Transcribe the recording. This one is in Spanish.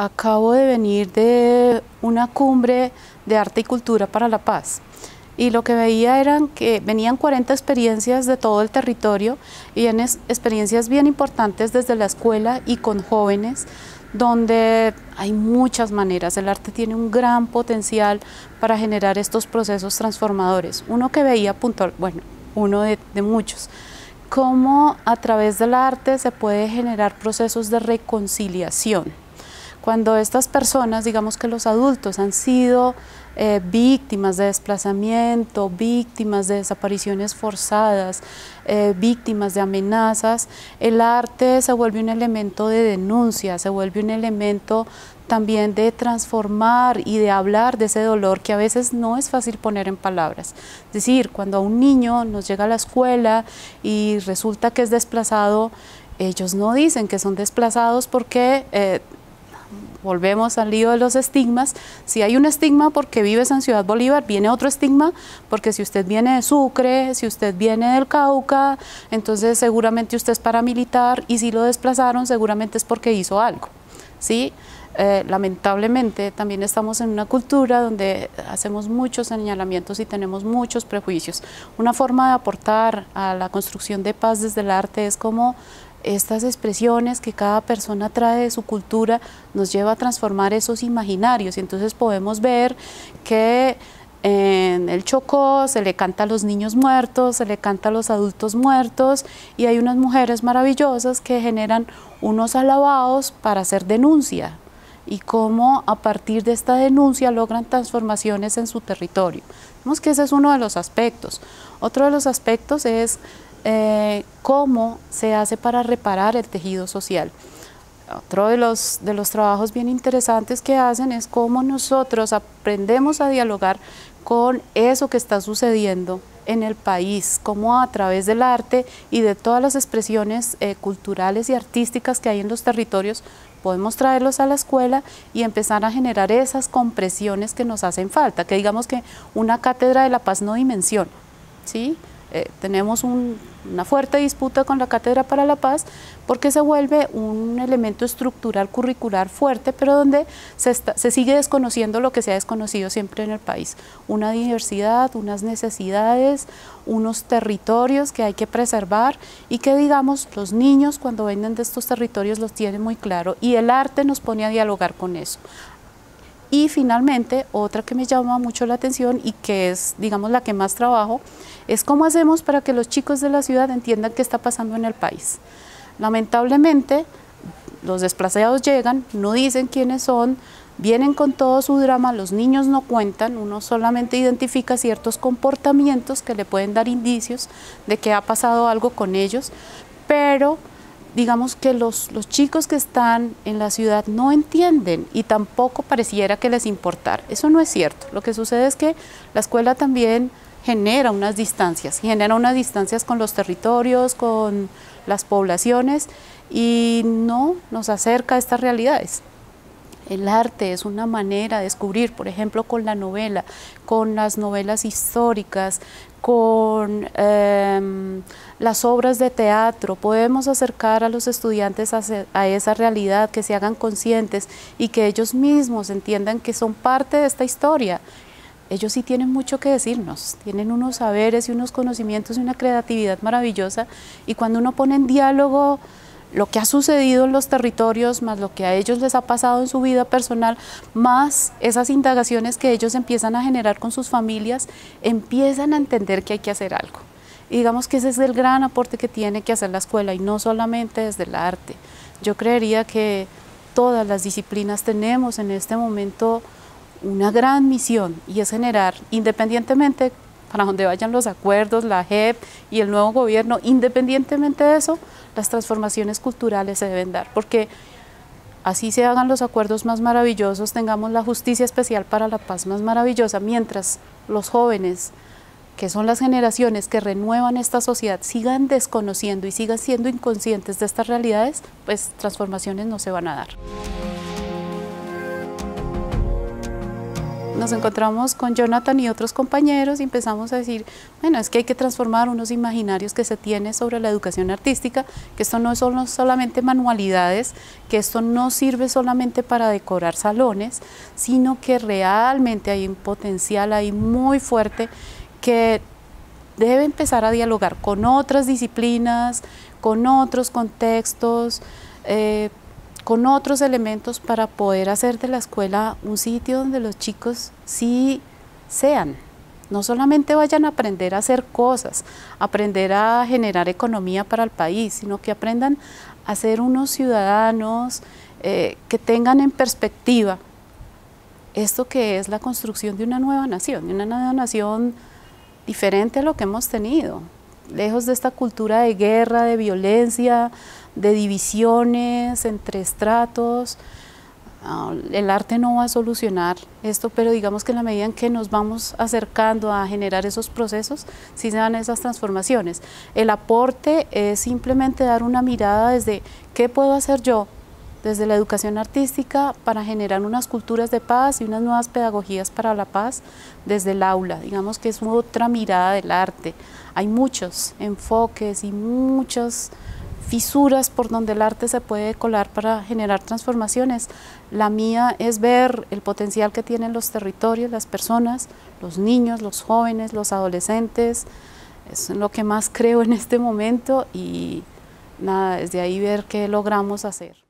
acabo de venir de una cumbre de arte y cultura para la paz. Y lo que veía eran que venían 40 experiencias de todo el territorio y en experiencias bien importantes desde la escuela y con jóvenes, donde hay muchas maneras. El arte tiene un gran potencial para generar estos procesos transformadores. Uno que veía puntual, bueno, uno de muchos, cómo a través del arte se puede generar procesos de reconciliación. Cuando estas personas, digamos que los adultos, han sido víctimas de desplazamiento, víctimas de desapariciones forzadas, víctimas de amenazas, el arte se vuelve un elemento de denuncia, se vuelve un elemento también de transformar y de hablar de ese dolor que a veces no es fácil poner en palabras. Es decir, cuando a un niño nos llega a la escuela y resulta que es desplazado, ellos no dicen que son desplazados porque volvemos al lío de los estigmas. Si hay un estigma porque vives en Ciudad Bolívar, viene otro estigma porque si usted viene de Sucre, si usted viene del Cauca, entonces seguramente usted es paramilitar, y si lo desplazaron seguramente es porque hizo algo, ¿sí? Lamentablemente también estamos en una cultura donde hacemos muchos señalamientos y tenemos muchos prejuicios. Una forma de aportar a la construcción de paz desde el arte es como estas expresiones que cada persona trae de su cultura nos lleva a transformar esos imaginarios, y entonces podemos ver que en el Chocó se le canta a los niños muertos, se le canta a los adultos muertos, y hay unas mujeres maravillosas que generan unos alabados para hacer denuncia, y cómo a partir de esta denuncia logran transformaciones en su territorio. Vemos que ese es uno de los aspectos. Otro de los aspectos es cómo se hace para reparar el tejido social. Otro de los trabajos bien interesantes que hacen es cómo nosotros aprendemos a dialogar con eso que está sucediendo en el país, cómo a través del arte y de todas las expresiones culturales y artísticas que hay en los territorios podemos traerlos a la escuela y empezar a generar esas compresiones que nos hacen falta, que digamos que una cátedra de la paz no dimensiona, ¿sí? Tenemos una fuerte disputa con la Cátedra para la Paz porque se vuelve un elemento estructural curricular fuerte, pero donde se sigue desconociendo lo que se ha desconocido siempre en el país: una diversidad, unas necesidades, unos territorios que hay que preservar, y que, digamos, los niños cuando vengan de estos territorios los tienen muy claro, y el arte nos pone a dialogar con eso. Y finalmente, otra que me llama mucho la atención y que es, digamos, la que más trabajo, es cómo hacemos para que los chicos de la ciudad entiendan qué está pasando en el país. Lamentablemente, los desplazados llegan, no dicen quiénes son, vienen con todo su drama, los niños no cuentan, uno solamente identifica ciertos comportamientos que le pueden dar indicios de que ha pasado algo con ellos, pero digamos que los chicos que están en la ciudad no entienden y tampoco pareciera que les importara. Eso no es cierto. Lo que sucede es que la escuela también genera unas distancias con los territorios, con las poblaciones, y no nos acerca a estas realidades. El arte es una manera de descubrir, por ejemplo, con la novela, con las novelas históricas, con las obras de teatro, podemos acercar a los estudiantes a esa realidad, que se hagan conscientes y que ellos mismos entiendan que son parte de esta historia. Ellos sí tienen mucho que decirnos, tienen unos saberes y unos conocimientos y una creatividad maravillosa, y cuando uno pone en diálogo lo que ha sucedido en los territorios, más lo que a ellos les ha pasado en su vida personal, más esas indagaciones que ellos empiezan a generar con sus familias, empiezan a entender que hay que hacer algo. Y digamos que ese es el gran aporte que tiene que hacer la escuela, y no solamente desde el arte. Yo creería que todas las disciplinas tenemos en este momento una gran misión, y es generar, independientemente para donde vayan los acuerdos, la JEP y el nuevo gobierno, independientemente de eso, las transformaciones culturales se deben dar, porque así se hagan los acuerdos más maravillosos, tengamos la justicia especial para la paz más maravillosa, mientras los jóvenes, que son las generaciones que renuevan esta sociedad, sigan desconociendo y sigan siendo inconscientes de estas realidades, pues transformaciones no se van a dar. nos encontramos con Jonathan y otros compañeros y empezamos a decir, bueno, es que hay que transformar unos imaginarios que se tiene sobre la educación artística, que esto no son solamente manualidades, que esto no sirve solamente para decorar salones, sino que realmente hay un potencial ahí muy fuerte que debe empezar a dialogar con otras disciplinas, con otros contextos, con otros elementos para poder hacer de la escuela un sitio donde los chicos sí sean, no solamente vayan a aprender a hacer cosas, aprender a generar economía para el país, sino que aprendan a ser unos ciudadanos que tengan en perspectiva esto que es la construcción de una nueva nación diferente a lo que hemos tenido, lejos de esta cultura de guerra, de violencia, de divisiones entre estratos. El arte no va a solucionar esto, pero digamos que en la medida en que nos vamos acercando a generar esos procesos, sí se dan esas transformaciones. El aporte es simplemente dar una mirada desde qué puedo hacer yo desde la educación artística para generar unas culturas de paz y unas nuevas pedagogías para la paz desde el aula. Digamos que es otra mirada del arte. Hay muchos enfoques y muchas fisuras por donde el arte se puede colar para generar transformaciones. La mía es ver el potencial que tienen los territorios, las personas, los niños, los jóvenes, los adolescentes. Es lo que más creo en este momento y nada, desde ahí ver qué logramos hacer.